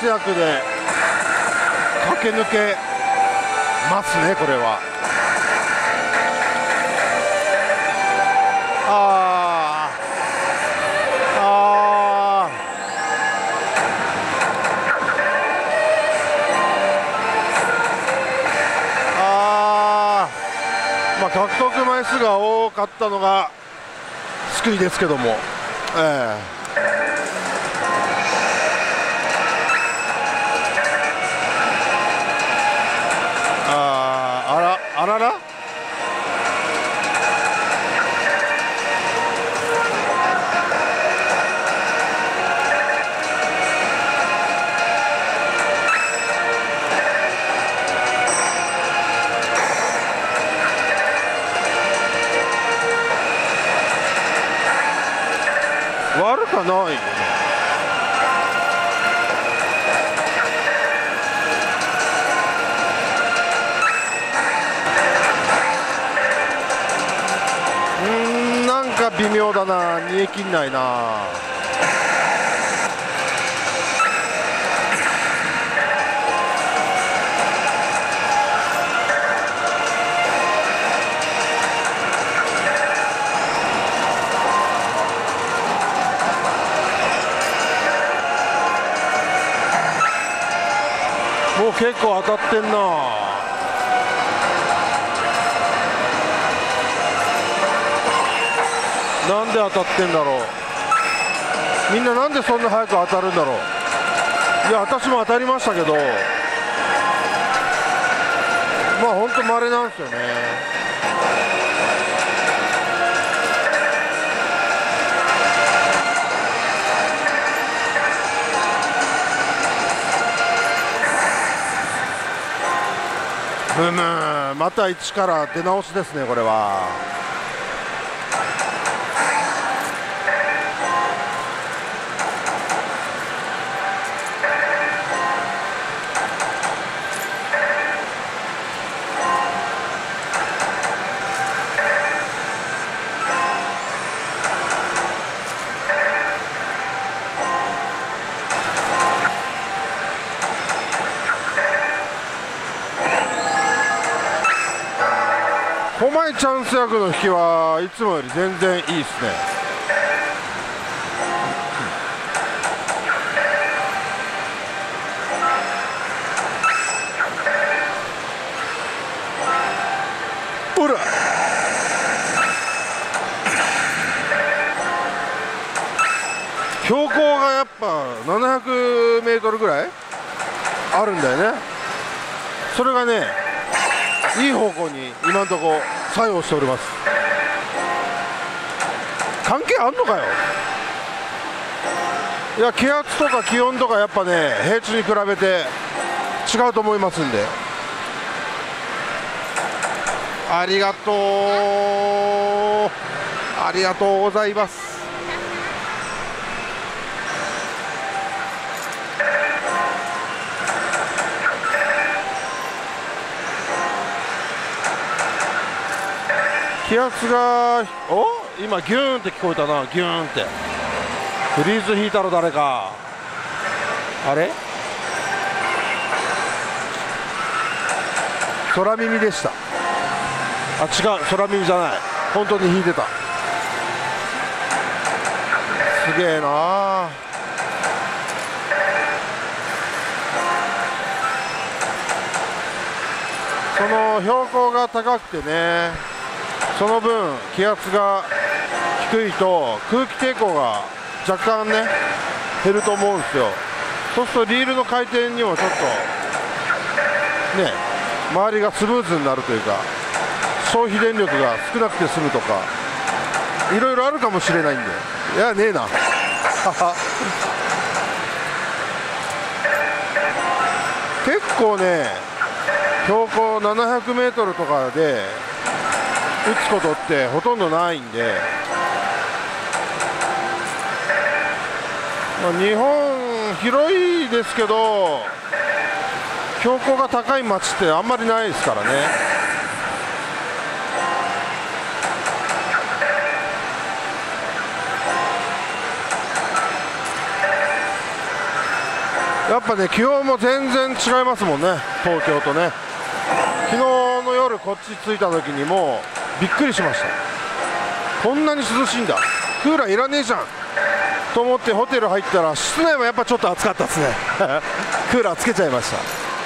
ス役で駆け抜けますね、これは。獲得枚数が多かったのが救いですけども、あらら悪かないよね。なんか微妙だな、煮え切んないな。もう結構当たってんな。なんで当たってんだろう。みんななんでそんな早く当たるんだろう。いや、私も当たりましたけど、まあ本当稀なんですよね。また一から出直しですね、これは。狛江チャンス役の引きはいつもより全然いいですね。ほら、標高がやっぱ700メートルぐらいあるんだよね。それがね、いい方向に今のところ作用しております。関係あんのかよ。いや、気圧とか気温とかやっぱね、平地に比べて違うと思いますんで。ありがとう、ありがとうございます。気圧が今ギューンって聞こえたな。ギューンって。フリーズ引いたら誰か。あれ、空耳でした。あ、違う、空耳じゃない。本当に引いてた。すげえな。その標高が高くてね、その分気圧が低いと空気抵抗が若干ね減ると思うんですよ。そうするとリールの回転にもちょっとね、周りがスムーズになるというか、消費電力が少なくて済むとか、いろいろあるかもしれないんで。いや、ねえな結構ね、標高700メートルとかで打つことってほとんどないんで、日本広いですけど標高が高い町ってあんまりないですからね。いやっぱね、気温も全然違いますもんね、東京とね。昨日の夜こっち着いた時にもうびっくりしました。こんなに涼しいんだ、クーラーいらねえじゃんと思ってホテル入ったら、室内もやっぱちょっと暑かったですねクーラーつけちゃいました。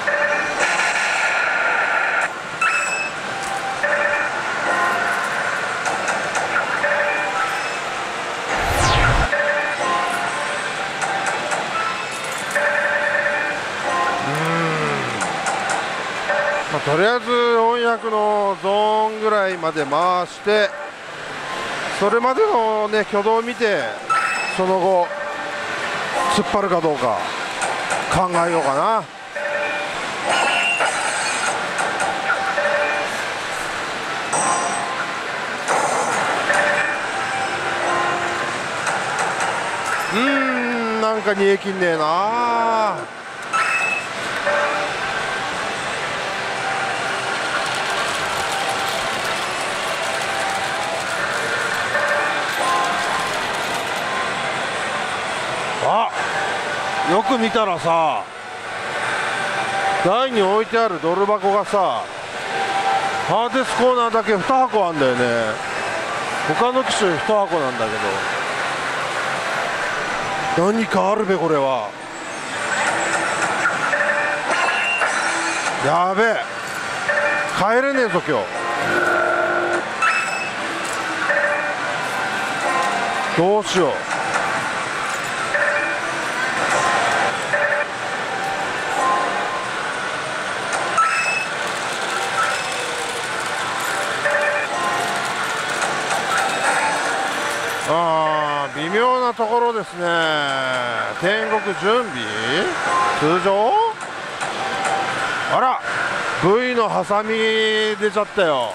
とりあえず400のゾーンぐらいまで回して、それまでの、ね、挙動を見て、その後突っ張るかどうか考えようかな。なんか煮えきんねえな。よく見たらさ、台に置いてあるドル箱がさ、ハーデスコーナーだけ2箱あんだよね。他の機種1箱なんだけど、何かあるべこれは。やべえ、帰れねえぞ今日。どうしよう。微妙なところですね。天国準備通常。あら V のハサミ出ちゃったよ。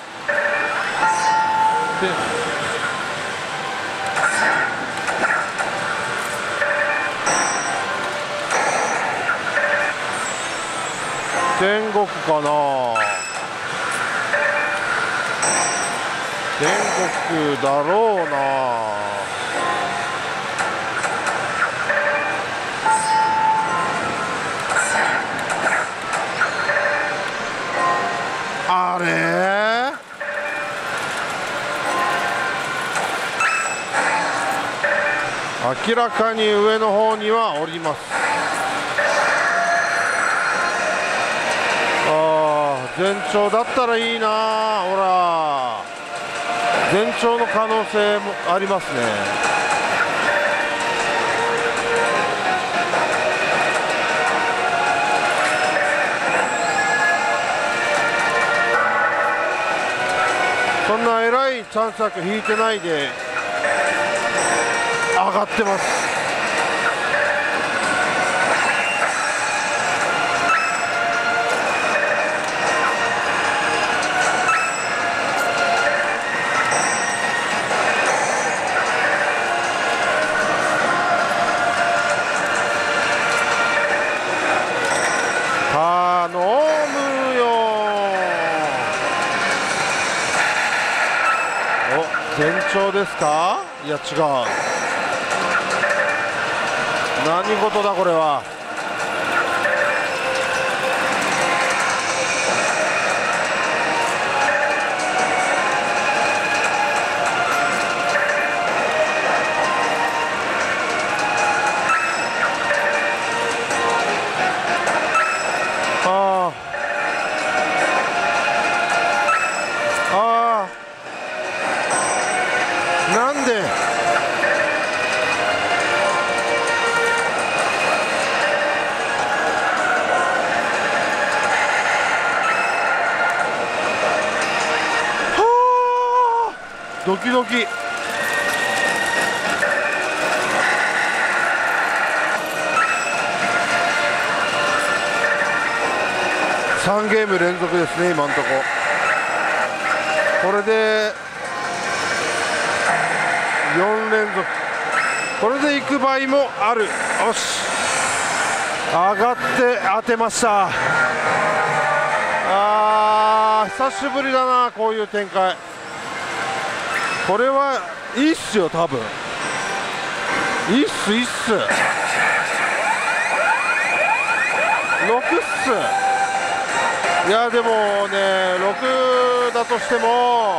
天国かな。天国だろうな。あれ明らかに上の方にはおります。前兆だったらいいな。ほら前兆の可能性もありますね。そんなえらいチャンス枠引いてないで上がってます。頼むよ。前兆ですか。いや違う。何事だこれは。なんでドキドキ。3ゲーム連続ですね今のとこ。これで4連続。これで行く場合もある。よし上がって当てました。久しぶりだなこういう展開。これはいいっすよ多分。いいっすいいっす。 6っす。いやでもね、6だとしても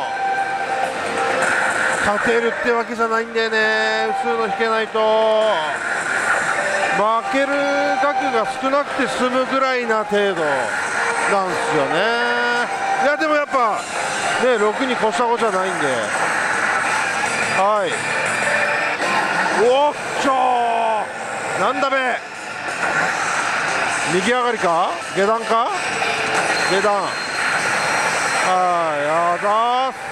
勝てるってわけじゃないんだよね。薄いの引けないと負ける額が少なくて済むぐらいな程度なんですよね。いやでもやっぱね、6に越したことじゃないんで、はい、おっちょー、なんだべ、右上がりか、下段か、下段、はい、やだー、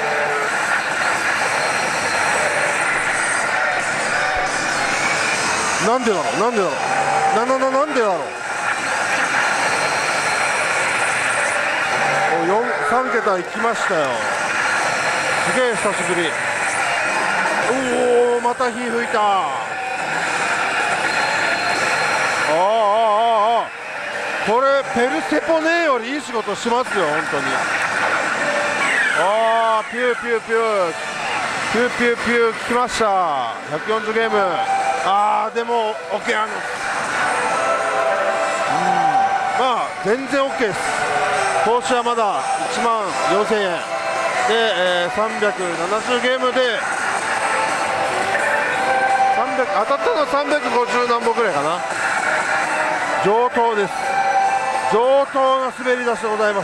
なんでだろう、なんでだろう、なんでだろう、3桁いきましたよ。すげえ久しぶり。おお、また火吹いた。これペルセポネよりいい仕事しますよ本当に。ピューピューピューピューピューピュー来ました。140ゲーム。でもオケアノス、まあ全然 OK です。投資はまだ1万4000円で、370ゲームで300、当たったのは350何本ぐらいかな。上等です。上等な滑り出しでございます。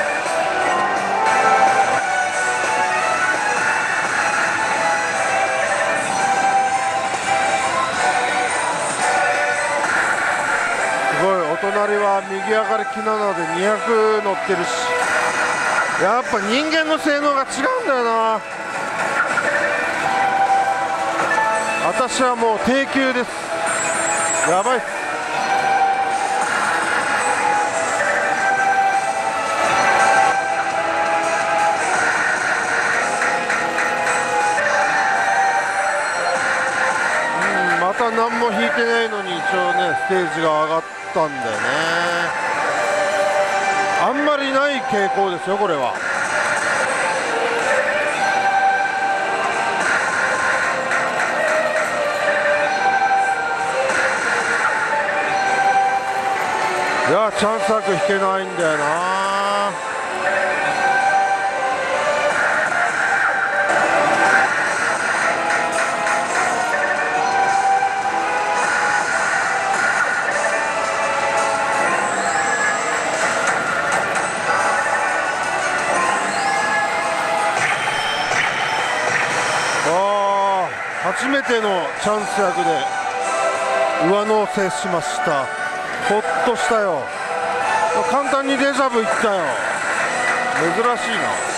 すごい、お隣は右上がり機なので200乗ってるし、やっぱ人間の性能が違うんだよな。私はもう低級です。やばいっす。また何も引いてないのに一応ねステージが上がったんだよね。あんまりない傾向ですよこれは。いやチャンス枠引けないんだよな。初めてのチャンス役で上乗せしました。ほっとしたよ。簡単にデジャブいったよ。珍しいな。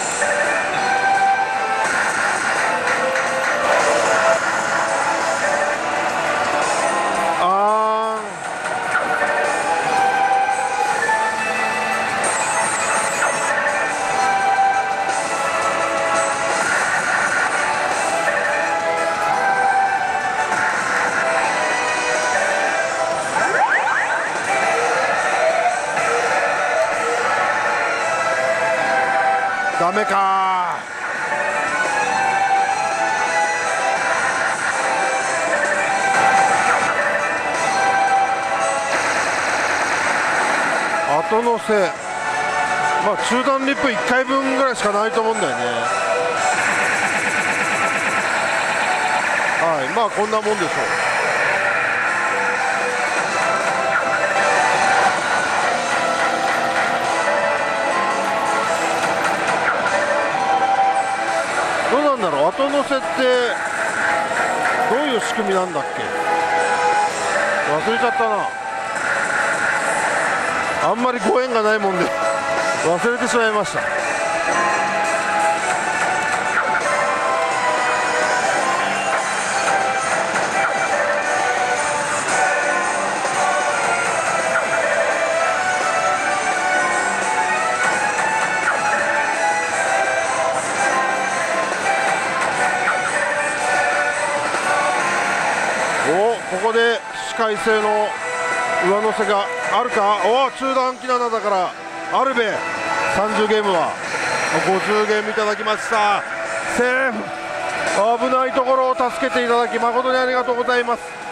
ダメか。後乗せ、まあ中段リップ1回分ぐらいしかないと思うんだよね。はい、まあこんなもんでしょう。どうなんだろう、後乗せってどういう仕組みなんだっけ、忘れちゃったな。あんまりご縁がないもんで忘れてしまいました。ここで起死回生の上乗せがあるか。中段機7だからあるべ。30ゲームは50ゲームいただきました。セーフ。危ないところを助けていただき誠にありがとうございます。